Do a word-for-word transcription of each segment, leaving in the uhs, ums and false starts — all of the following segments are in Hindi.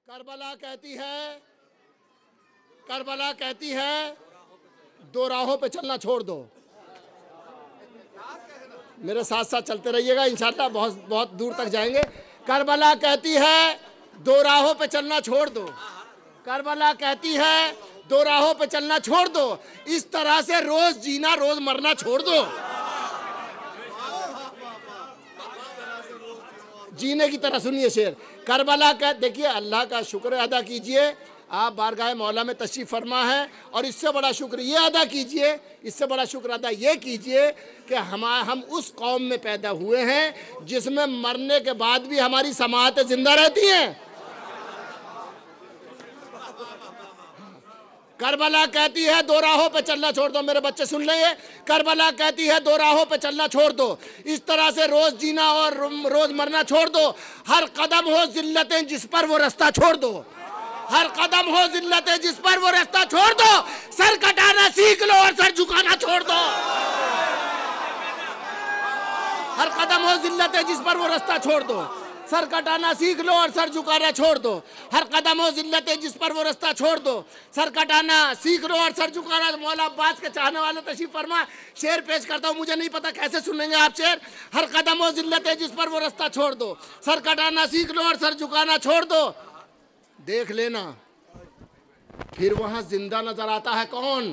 करबला कहती है करबला कहती है दो राहों पे चलना छोड़ दो। मेरे साथ साथ चलते रहिएगा, इंशाअल्लाह बहुत बहुत दूर तक जाएंगे। करबला कहती है दो राहों पे चलना छोड़ दो। करबला कहती है दो राहों पे चलना छोड़ दो। इस तरह से रोज जीना रोज मरना छोड़ दो। जीने की तरह सुनिए शेर। करबला का देखिए, अल्लाह का शुक्र अदा कीजिए, आप बारगाह मौला में तशरीफ़ फरमा है, और इससे बड़ा शुक्र ये अदा कीजिए, इससे बड़ा शुक्र अदा ये कीजिए कि हम हम उस कौम में पैदा हुए हैं जिसमें मरने के बाद भी हमारी समाअतें जिंदा रहती हैं। करबला कहती है दो राहों पे चलना छोड़ दो। मेरे बच्चे सुन लेंगे, करबला कहती है दो राहों पे चलना छोड़ दो। इस तरह से रोज जीना और रोज मरना छोड़ दो। हर कदम हो जिल्लतें जिस पर वो रास्ता छोड़ दो। हर कदम हो जिल्लतें जिस पर वो रास्ता छोड़ दो। सर कटाना सीख लो और सर झुकाना छोड़ दो। हर कदम हो जिल्लतें जिस पर वो रास्ता छोड़ दो। सर कटाना सीख लो और सर झुकाना छोड़ दो। हर कदम हो जिल्लतें जिस पर वो रास्ता छोड़ दो। सर कटाना सीख लो और सर झुकाना। मौला अब्बास के चाहने वाले तशरीफ फरमा, शेर पेश करता हूँ, मुझे नहीं पता कैसे सुनेंगे आप शेर। हर कदम हो जिल्लतें जिस पर वो रास्ता छोड़ दो। सर कटाना सीख लो और सर झुकाना छोड़ दो। देख लेना फिर वहां जिंदा नजर आता है कौन।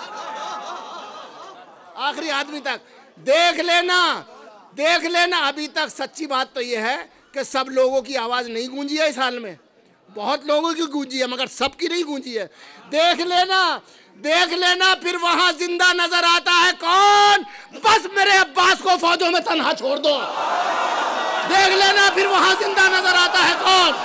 आखिरी आदमी तक देख लेना, देख लेना। अभी तक सच्ची बात तो यह है कि सब लोगों की आवाज नहीं गूंजी है इस हाल में। बहुत लोगों की गूंजी है मगर सबकी नहीं गूंजी है। देख लेना, देख लेना फिर वहां जिंदा नजर आता है कौन। बस मेरे अब्बास को फौजों में तन्हा छोड़ दो। देख लेना फिर वहां जिंदा नजर आता है कौन।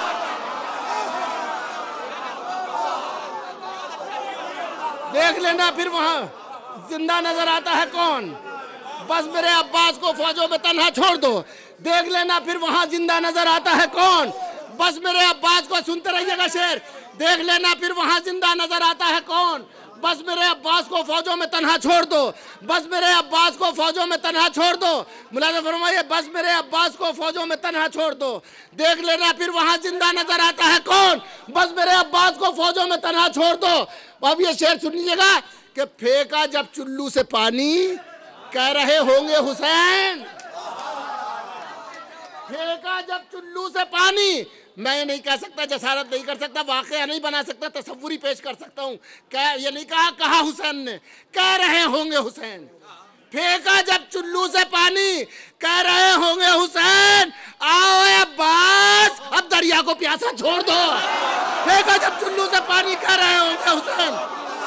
देख लेना फिर वहां जिंदा नजर आता है कौन। बस मेरे अब्बास को फौजों में तन्हा छोड़ दो। देख लेना फिर वहां जिंदा नजर आता है कौन। बस मेरे अब्बास को, सुनते रहिएगा शेर। देख लेना फिर वहां जिंदा नजर आता है कौन। बस मेरे अब्बास को फौजों में तन्हा छोड़ दो। बस मेरे अब्बास को फौजों में तन्हा छोड़ दो। मुलाज़ा फरमाइए, बस मेरे अब्बास को फौजों में तन्हा छोड़ दो। देख लेना फिर वहां जिंदा नजर आता है कौन। बस मेरे अब्बास को फौजों में तन्हा छोड़ दो। अब ये शेर सुन लीजिएगा कि फेंका जब चुल्लू से पानी, कह रहे होंगे हुसैन। फेंका जब चुल्लू से पानी, मैं ये नहीं कह सकता, जसारत नहीं कर सकता, वाकया नहीं बना सकता, तसव्वुरी पेश कर सकता हूँ। क्या ये नहीं कहा, कहा हुसैन ने, कह रहे होंगे हुसैन। फेंका जब चुल्लू से पानी, कह रहे होंगे हुसैन। आओ अब्बास अब दरिया को प्यासा छोड़ दो। फेंका जब चुल्लू से पानी, कह रहे होंगे हुसैन।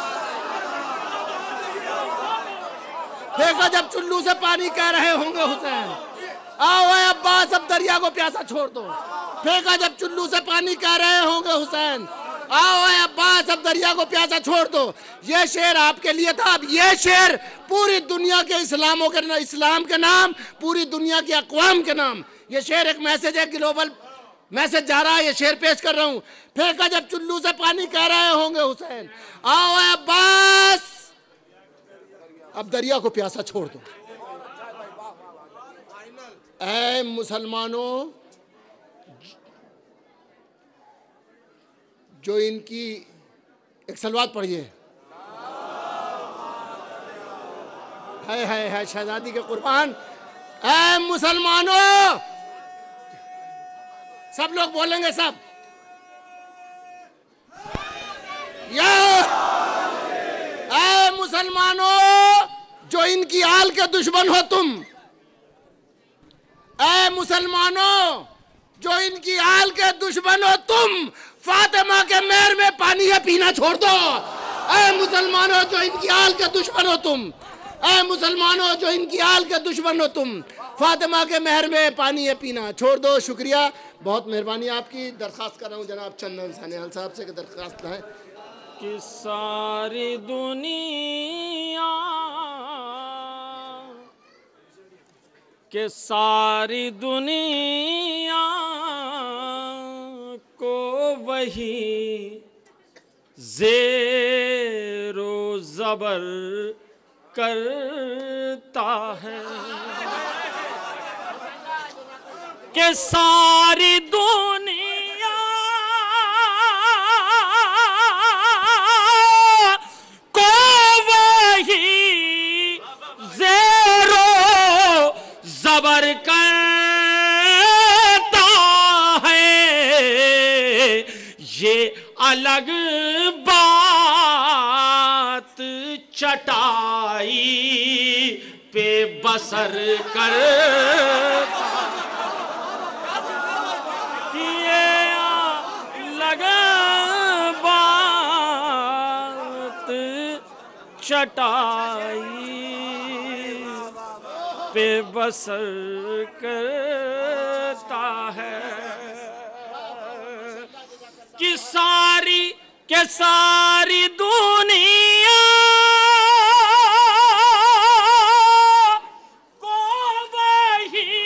फेंका जब चुल्लू से पानी, कह रहे होंगे हुसैन। आओ अब्बास अब दरिया को प्यासा छोड़ दो। फेंका जब चुल्लू से पानी, कह रहे होंगे हुसैन। आओ अब्बास अब दरिया को प्यासा छोड़ दो। ये शेर आपके लिए था। अब ये शेर पूरी दुनिया के इस्लामों के इस्लाम के नाम, पूरी दुनिया की अक़वाम के नाम, ये शेर एक मैसेज है, ग्लोबल मैसेज जा रहा है। ये शेर पेश कर रहा हूँ। फेंका जब चुल्लू से पानी, कह रहे होंगे हुसैन। आओ अब्बास अब दरिया को प्यासा छोड़ दो। ऐ मुसलमानों, जो इनकी एक सलवात पढ़िए, है है है शहजादी के कुर्बान। ऐ मुसलमानों, सब लोग बोलेंगे, सब या ऐ मुसलमानों, जो इनकी आल के दुश्मन हो तुम। ऐ मुसलमानों, जो इनकी आल के दुश्मन हो तुम, फातिमा के महर में पानी है पीना छोड़ दो। ऐ मुसलमानों, जो इनकी आल के दुश्मन हो तुम। ऐ मुसलमानों, जो इनकी आल के दुश्मन हो तुम, फातिमा के महर में पानी है पीना छोड़ दो। शुक्रिया, बहुत मेहरबानी आपकी। दरख्वास्त कर रहा हूँ जनाब चंदन सानियाल साहब से कि दरख्वास्त है कि सारी दुनिया के सारी दुनिया को वही ज़ेरो ज़बर करता है कि सारी दुनिया ये अलग बात चटाई पे बसर कर, ये अलग बात चटाई पे बसर करता है कि सारी के सारी दुनिया को वही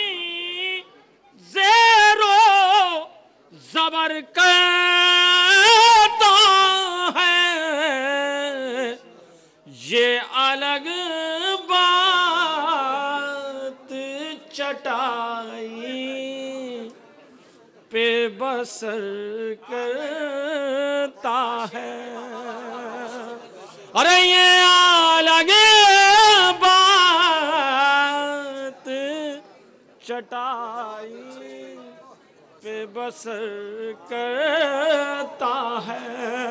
ज़ेरो ज़बर करता है, ये अलग बात चटाई पे बसर करता है। अरे ये अलग बात चटाई पे बसर करता है।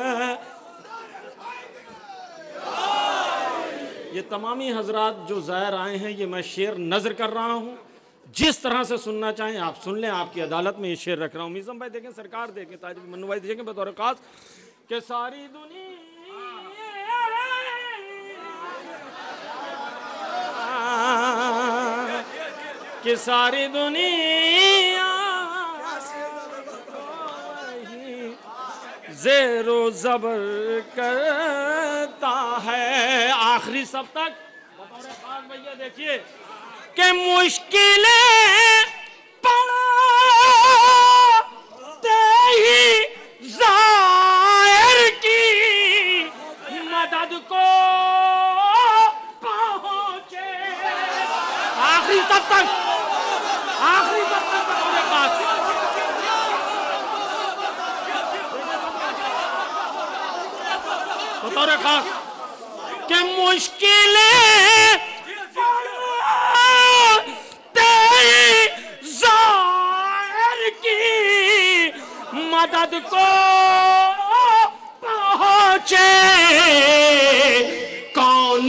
ये तमामी हजरात जो ज़ाहिर आए हैं, ये मैं शेर नज़र कर रहा हूँ, जिस तरह से सुनना चाहें आप सुन लें। आपकी अदालत में ये शेर रख रहा हूँ। मीज़म भाई देखें, सरकार देखें, ताजिब मन्नू भाई देखें बतौर खास के सारी दुनिया कि सारी दुनिया ज़ेरो ज़बर करता है। आखिरी सब तक बतौर खास भैया देखिए कि मुश्किलें पड़ते ही ज़ाहिर की मदद को पहुँचे। आखिरी सब तक आखिरी सब तक बतौर खास बतौर खास कि मुश्किलें मदद को पहुँचे। कौन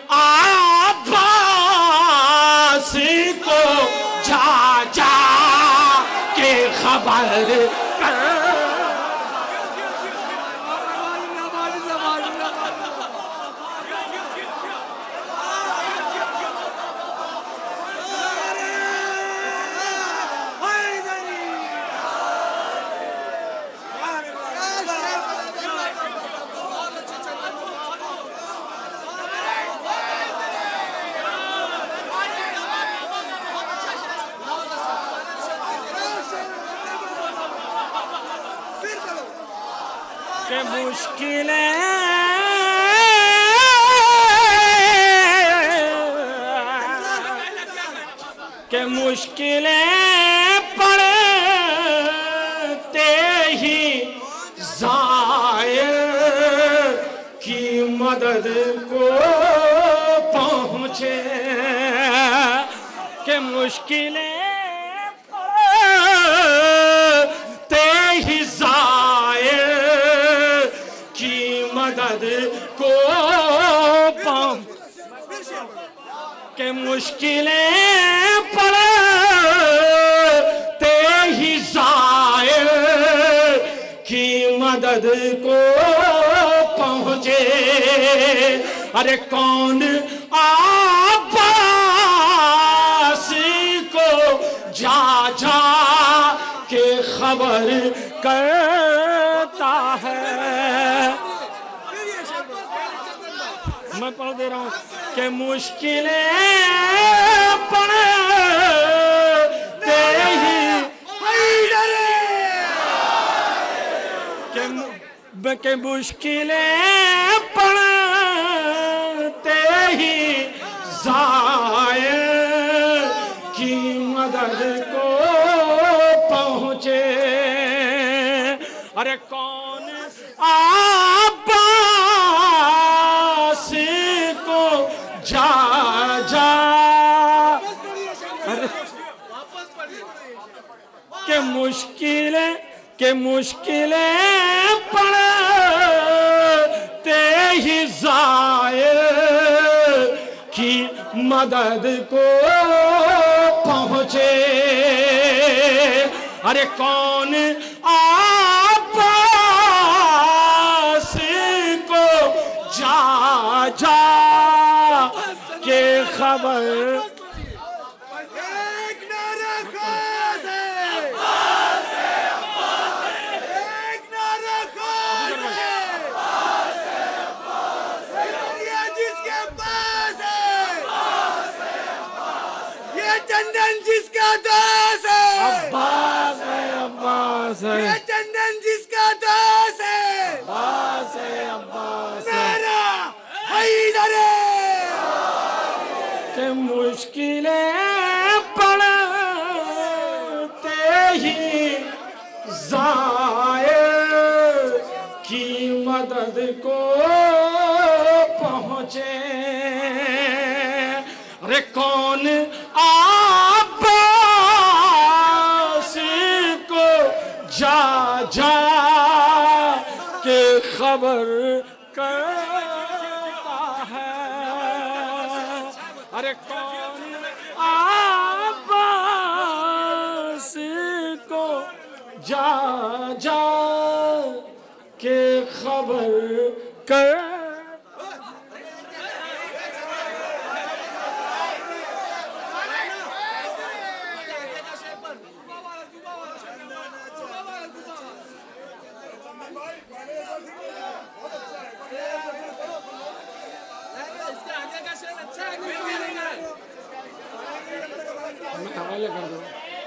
आबास को जा जा के खबर कर, के मुश्किलें के मुश्किलें पड़ते ही ज़ाहिर की मदद को पहुँचे। के मुश्किलें पड़ते ही ज़ाहिर मदद को पहुँच के मुश्किलें पड़ते ही ज़ाहिर की मदद को पहुँचे। अरे कौन आबास को जा जा के खबर करता है। मैं पढ़ दे रहा हूँ कि मुश्किलें पड़ते ही के, के मुश्किलें पड़ते ही ज़ाहिर की मदद को पहुँचे। अरे कौन आबास को जा जा के मुश्किलें के के मुश्किलें पड़ते ही ज़ायर की मदद को पहुँचे। अरे कौन आपास को जा जा के खबर चंदन जिसका दास है, अब्बास है, अब्बास है, ये चंदन जिसका दास है, अब्बास है, अब्बास है, मेरा हैदर है। के मुश्किलें पड़ते ही ज़ायर की मदद को पहुँचे। अरे कौन आबास को जा जा के खबर करता है। अरे कौन आबास को जा जा के खबर कर हवाले कर दो।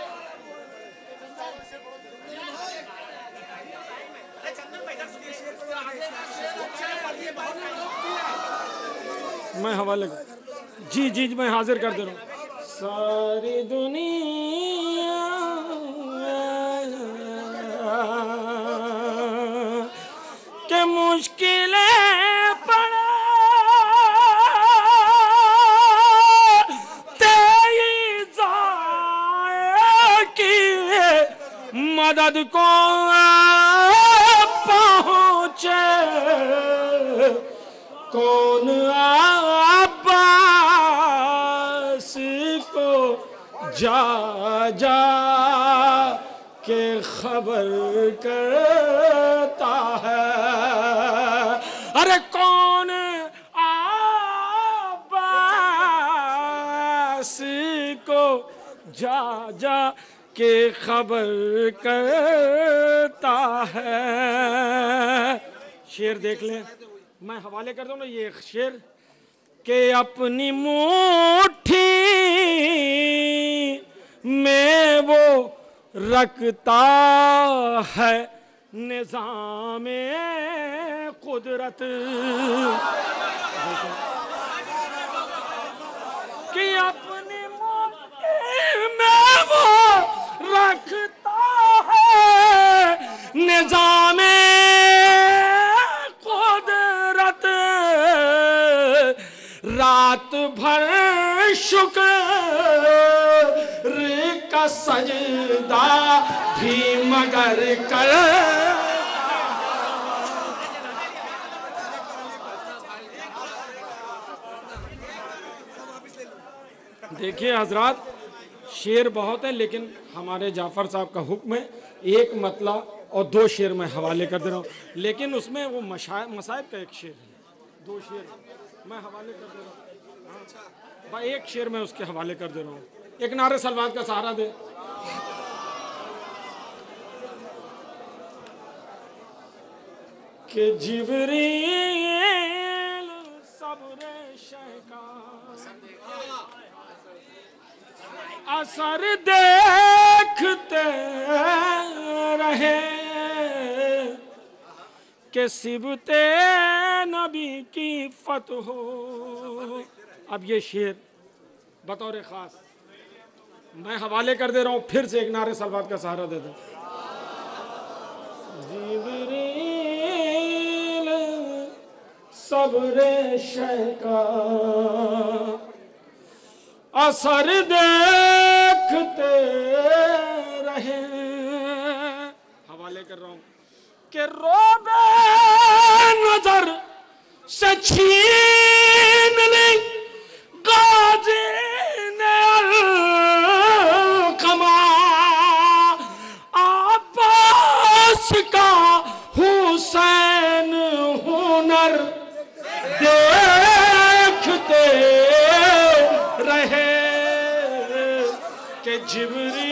मैं हवाले कर जी जी मैं हाजिर कर दे रहा हूँ। सारी दुनिया के मुश्किलें मदद को पहुँचे। कौन अब्बास को जा जा के खबर करता है। अरे कौन अब्बास को जा जा के खबर करता है। शेर देख लें, मैं हवाले कर दूं ना ये शेर के अपनी मुट्ठी में वो रखता है निज़ामे कुदरत कि अपनी मुट्ठी में वो रखता है निज़ामे कुदरत। रात भर शुक्र का सजदा भी मगर कर। देखिए हजरात, शेर बहुत है लेकिन हमारे जाफर साहब का हुक्म है एक मतला और दो शेर मैं हवाले कर दे रहा हूँ, लेकिन उसमें वो मसाइब का एक शेर है, दो शेर मैं हवाले कर दे रहा हूँ। भाई एक शेर मैं उसके हवाले कर दे रहा हूँ, एक नारे सलवात का सहारा दे। कि जिब्रील सब्र शहका असर देखते रहे कि सिबते नबी की फतह हो। अब ये शेर बतौर खास मैं हवाले कर दे रहा हूँ, फिर से एक नारे सलवात का सहारा दे दो। जिब्रील सब्र शहका असर देखते रहे, हवाले कर रहा के रोबे नजर से छीन ली गाजी ने कमा अब्बास का हुसैन हुनर देखते रहे कि जिब्रील